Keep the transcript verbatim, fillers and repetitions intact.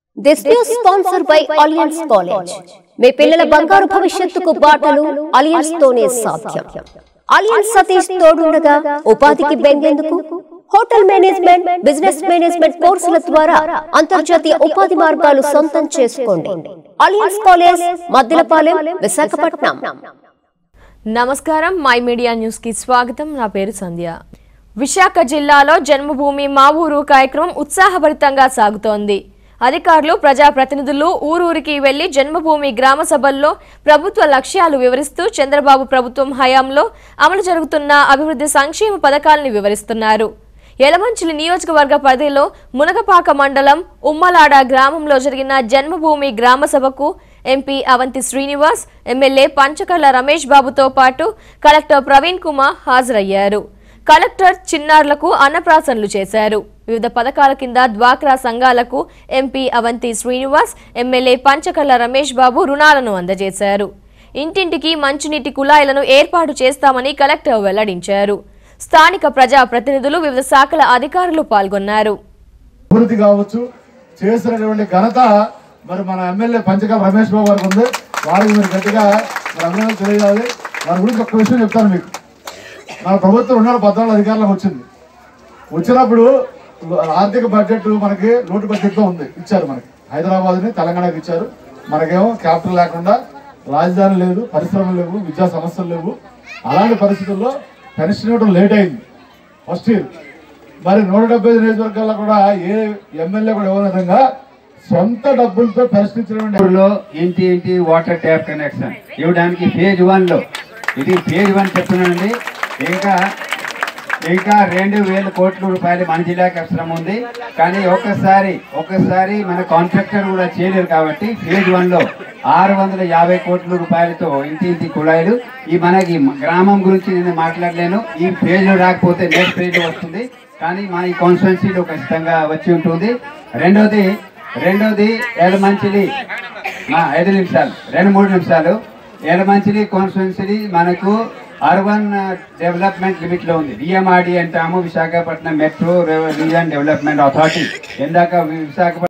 This news sponsored by Alliance College. మీ పిల్లల బంగారు భవిష్యత్తుకు బాటలు అలియన్స్ తోనే సాధ్యం. అలియన్స్ సతీష్ తోడుండగా ఉపాధికి బెంగేందుకు హోటల్ మేనేజ్మెంట్, బిజినెస్ మేనేజ్మెంట్ కోర్సుల ద్వారా అంతర్జాతీయ ఉపాధి మార్గాలు సొంతం చేసుకోండి. Alliance college, Maddilapalem, Visakhapatnam. నమస్కారం, మై మీడియా న్యూస్ కి స్వాగతం. నా పేరు సంధ్య. విశాఖ జిల్లాలో జన్మభూమి మా ఊరు కార్యక్రమం ఉత్సాహభరితంగా సాగుతోంది. అధికారులు, ప్రజాప్రతినిధులు ఊరూరికి వెళ్లి జన్మభూమి గ్రామ సభల్లో ప్రభుత్వ లక్ష్యాలు వివరిస్తూ చంద్రబాబు ప్రభుత్వం హయాంలో అమలు జరుగుతున్న అభివృద్ధి సంక్షేమ పథకాలను వివరిస్తున్నారు. యలమంచిలి నియోజకవర్గ పరిధిలో మునగపాక మండలం ఉమ్మలాడ గ్రామంలో జరిగిన జన్మభూమి గ్రామ సభకు ఎంపీ అవంతి శ్రీనివాస్, ఎమ్మెల్యే పంచకర్ల రమేష్ బాబుతో పాటు కలెక్టర్ ప్రవీణ్ కుమార్ హాజరయ్యారు. కలెక్టర్ చిన్నారులకు అన్నప్రాసనలు చేశారు. వివిధ పథకాల కింద డ్వాక్రా సంఘాలకు ఎంపీ అవంతి శ్రీనివాస్, ఎమ్మెల్యే పంచకర్ల రమేష్ బాబు రుణాలను అందజేశారు. ఇంటింటికి మంచినీటి కుళాయిలను ఏర్పాటు చేస్తామని కలెక్టర్ వెల్లడించారు. స్థానిక ప్రజా ప్రతినిధులు, వివిధ శాఖల అధికారులు పాల్గొన్నారు. అభివృద్ధి కావచ్చు చేసినటువంటి ఘనత మరి మన ఎమ్మెల్యే పంచకర్ల రమేష్ బాబు గారికి ఉంది. వారికి మీరు గట్టిగా మరి అభినందనలు తెలియజేయాలి. వారి గురించి ఒక్క విషయం చెప్తాను మీకు. మన ప్రభుత్వం రెండు వేల పద్నాలుగు అధికారంలోకి వచ్చింది. వచ్చినప్పుడు ఆర్థిక బడ్జెట్ మనకి లోటు బడ్జెట్తో ఉంది, ఇచ్చారు. మనకి హైదరాబాద్ని తెలంగాణకి ఇచ్చారు. మనకేమో క్యాపిటల్ లేకుండా రాజధాని లేదు, పరిశ్రమలు లేవు, విద్యా సమస్యలు లేవు. అలాంటి పరిస్థితుల్లో పెన్షన్ ఇవ్వడం లేట్ అయింది ఫస్ట్ ఇయర్. మరి నూట డెబ్బై ఐదు నియోజకవర్గాల్లో కూడా ఏ ఎమ్మెల్యే కూడా ఇవ్వని విధంగా సొంత డబ్బులతో పెన్షన్ ఇచ్చిన ఇంటి ఇంటి వాటర్ ట్యాప్ కనెక్షన్ ఇవ్వడానికి ఫేజ్ వన్ లో ఇది ఫేజ్ వన్ చెప్తున్నానండి. ఇంకా ఇంకా రెండు వేల కోట్ల రూపాయలు మన జిల్లాకి అవసరం ఉంది. కానీ ఒక్కసారి ఒక్కసారి మన కాంట్రాక్టర్ కూడా చేయలేరు కాబట్టి ఫేజ్ వన్ లో ఆరు వందల యాభై కోట్ల రూపాయలతో ఇంటి ఇంటి కుళాయిలు ఈ మనకి గ్రామం గురించి నేను మాట్లాడలేను. ఈ ఫేజ్ లో రాకపోతే నెక్స్ట్ ఫేజ్ లో వస్తుంది. కానీ మా ఈ కాన్స్టిట్యున్సీలో ఖచ్చితంగా వచ్చి ఉంటుంది. రెండోది రెండోది ఎలమంచిలి ఐదు నిమిషాలు రెండు మూడు నిమిషాలు ఎలమంచిలి కాన్స్టిట్యున్సీ మనకు అర్బన్ డెవలప్మెంట్ లిమిట్ లో ఉంది. డిఎంఆర్డి అంటాము, Visakhapatnam metro region development authority. ఇందాక విశాఖపట్నం